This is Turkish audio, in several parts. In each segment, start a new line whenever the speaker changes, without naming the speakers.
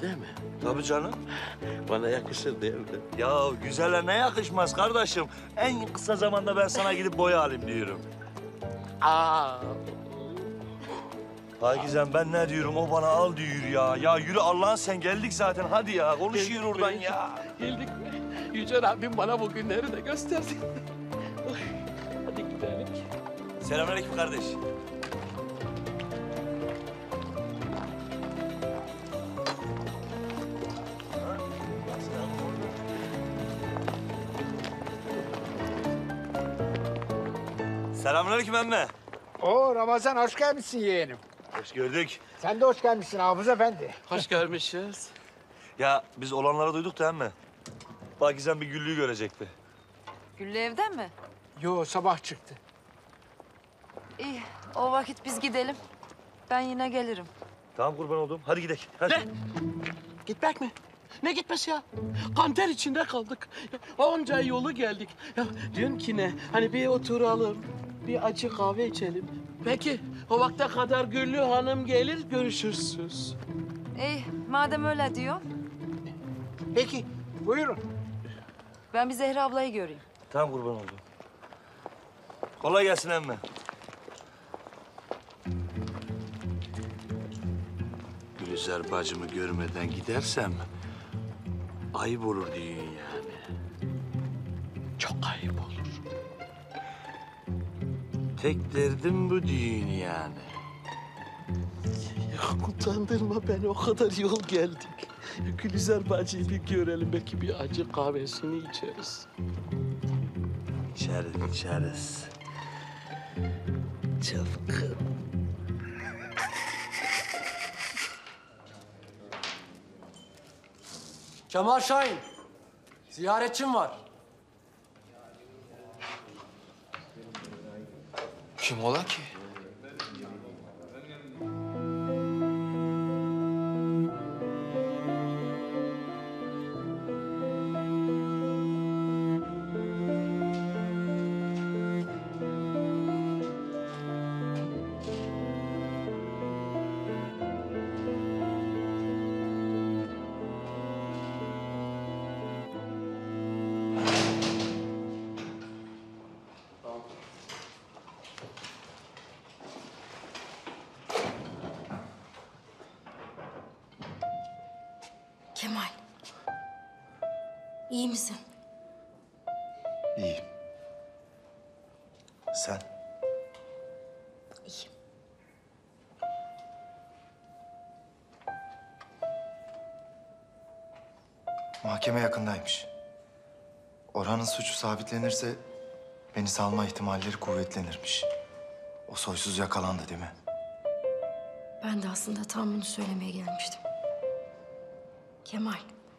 değil mi?
Tabii canım.
Bana yakışır değil mi?
Ya güzele ne yakışmaz kardeşim. En kısa zamanda ben sana gidip boya alayım diyorum.
Aa,
Hakizem ben ne diyorum o bana al diyor ya. Ya yürü Allah'ın sen geldik zaten hadi ya. Konuşuyor oradan ya.
geldik mi? Yüce Rabbim bana bu günleri de gösterdi. Ay, hadi gidelim.
Selamünaleyküm kardeş. Selamünaleyküm emme.
Oo Ramazan hoş gelmişsin yeğenim.
Hoş gördük.
Sen de hoş gelmişsin Hafız Efendi.
Hoş görmüşüz.
Ya biz olanları duyduk da emme. Pakizem bir Güllü'yü görecekti.
Güllü evden mi?
Yo sabah çıktı.
İyi, o vakit biz gidelim. Ben yine gelirim.
Tamam kurban oldum. Hadi gidelim. Hadi.
Ne? Gitmek mi? Ne gitmesi ya? Kanter içinde kaldık. Ya, onca yolu geldik. Ya diyorum ki ne? Hani bir oturalım, bir acı kahve içelim. Peki o vakte kadar Güllü Hanım gelir görüşürsünüz.
İyi, madem öyle diyor,
Peki buyurun.
ben bir Zehra ablayı göreyim.
Tamam kurban oldum. Kolay gelsin emme.
Gülizar bacımı görmeden gidersem ayıp olur diyorsun yani. Çok ayıp olur. Tek derdim bu düğün yani. Ya utandırma beni, o kadar yol geldik. Gülizar bacıyı bir görelim, belki bir acı kahvesini içeriz.
İçeriz, içeriz.
Çapkın.
Kemal Şahin, ziyaretçim var.
Kim ola ki?
Kemal. İyi misin?
İyiyim. Sen?
İyiyim.
Mahkeme yakındaymış. Orhan'ın suçu sabitlenirse beni salma ihtimalleri kuvvetlenirmiş. O soysuz yakalandı değil mi?
Ben de aslında tam bunu söylemeye gelmiştim. Kemal.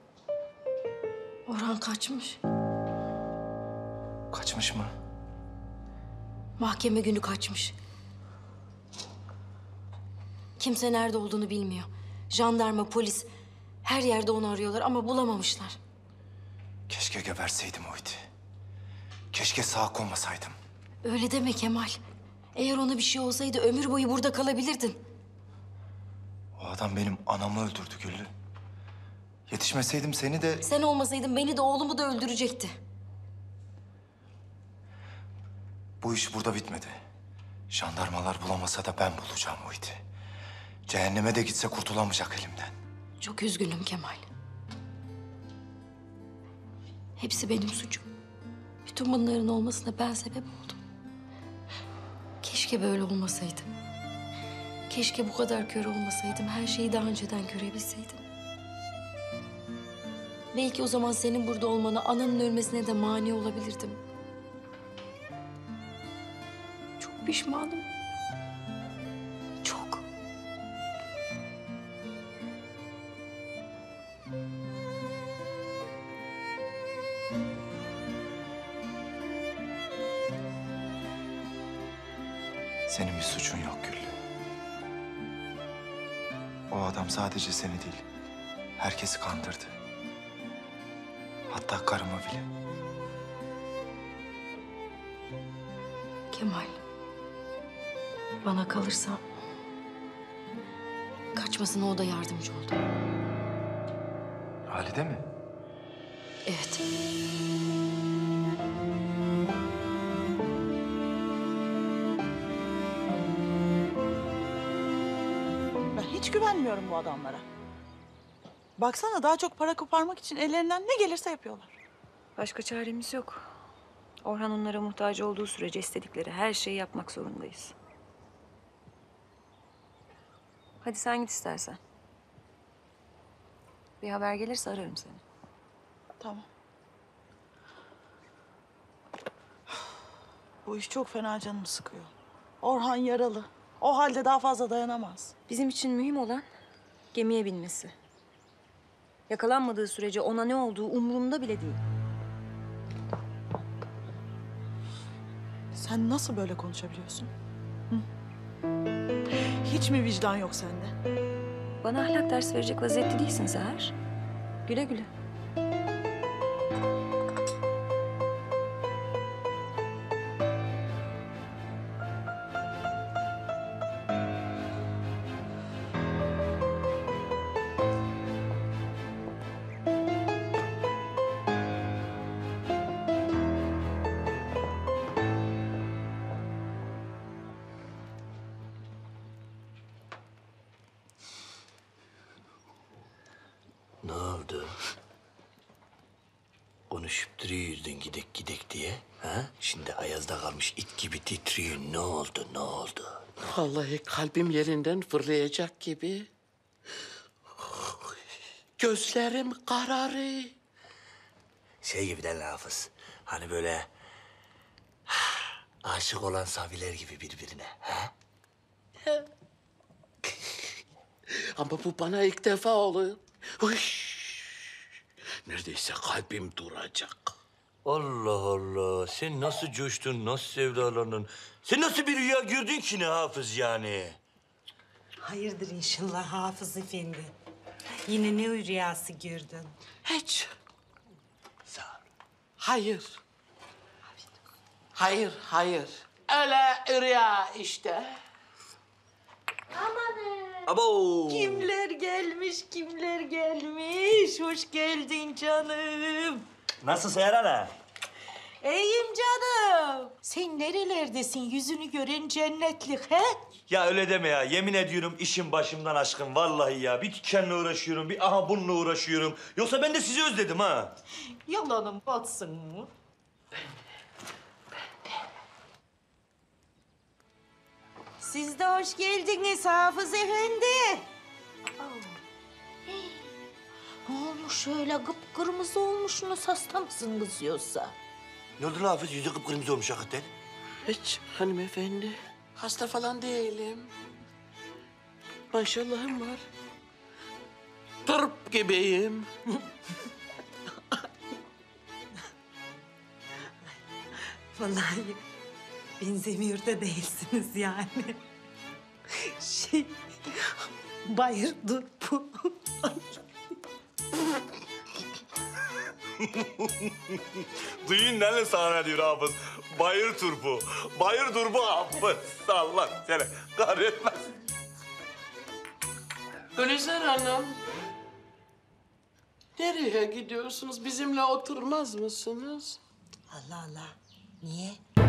Orhan kaçmış.
Kaçmış mı?
Mahkeme günü kaçmış. Kimse nerede olduğunu bilmiyor. Jandarma, polis her yerde onu arıyorlar ama bulamamışlar.
Keşke geberseydim o iti. Keşke sağ konmasaydım.
Öyle deme Kemal. Eğer ona bir şey olsaydı ömür boyu burada kalabilirdin.
O adam benim anamı öldürdü Güllü. Yetişmeseydim seni de...
Sen olmasaydın beni de oğlumu da öldürecekti.
Bu iş burada bitmedi. Jandarmalar bulamasa da ben bulacağım o iti. Cehenneme de gitse kurtulamayacak elimden.
Çok üzgünüm Kemal. Hepsi benim suçum. Bütün bunların olmasına ben sebep oldum. Keşke böyle olmasaydım. Keşke bu kadar kör olmasaydım. Her şeyi daha önceden görebilseydim. Belki o zaman senin burada olmana, ananın ölmesine de mani olabilirdim. Çok pişmanım. Çok.
Senin bir suçun yok Güllü. O adam sadece seni değil, herkesi kandırdı. Hatta karımı bile.
Kemal. Bana kalırsa kaçmasına o da yardımcı oldu.
Halide mi?
Evet.
Ben hiç güvenmiyorum bu adamlara. Baksana daha çok para koparmak için ellerinden ne gelirse yapıyorlar.
Başka çaremiz yok. Orhan onlara muhtaç olduğu sürece istedikleri her şeyi yapmak zorundayız. Hadi sen git istersen. Bir haber gelirse ararım seni.
Tamam. Bu iş çok fena canımı sıkıyor. Orhan yaralı. O halde daha fazla dayanamaz.
Bizim için mühim olan gemiye binmesi. Yakalanmadığı sürece ona ne olduğu umurumda bile değil.
Sen nasıl böyle konuşabiliyorsun? Hı? Hiç mi vicdan yok sende?
Bana ahlak dersi verecek vaziyette değilsin Seher. Güle güle.
Ne oldu? Konuşup duruyorsun gidek gidek diye. Ha? Şimdi ayazda kalmış it gibi titriyor. Ne oldu, ne oldu?
Vallahi kalbim yerinden fırlayacak gibi. Gözlerim kararı.
Şey gibi de Hafız. Hani böyle aşık olan sabiler gibi birbirine. Ha?
Ama bu bana ilk defa oluyor. Hış! Neredeyse kalbim duracak.
Allah Allah. Sen nasıl coştun, nasıl sevdalandın? Sen nasıl bir rüya gördün ki ne Hafız yani?
Hayırdır inşallah Hafız Efendi. Yine ne rüyası gördün?
Hiç.
Sağ ol.
Hayır. Hayır, hayır. Öyle rüya işte.
Abo!
Kimler gelmiş, kimler gelmiş? Hoş geldin canım.
Nasıl Seher Ana?
İyiyim canım. Sen nerelerdesin? Yüzünü gören cennetlik he?
Ya öyle deme ya. Yemin ediyorum işim başımdan aşkın. Vallahi ya. Bir dükkanla uğraşıyorum, bir aha bununla uğraşıyorum. Yoksa ben de sizi özledim ha.
Yalanım batsın mı? Siz de hoş geldiniz Hafız Efendi. Ne olmuş öyle kıpkırmızı olmuşsunuz, hasta mısınız yoksa?
Ne oldu lan Hafız? Yüzü kıpkırmızı olmuş hakikaten.
Hiç hanımefendi. Hasta falan değilim. Maşallahım var. Turp gibiyim.
Vallahi benzemiyor da değilsiniz yani. Bayırdır bu.
Duyun ne sana diyor Hafız. Bayır turpu. Bayır turpu Hafız. Allah seni kahretmesin.
Gülizar Hanım. Nereye gidiyorsunuz? Bizimle oturmaz mısınız?
Allah Allah. Niye?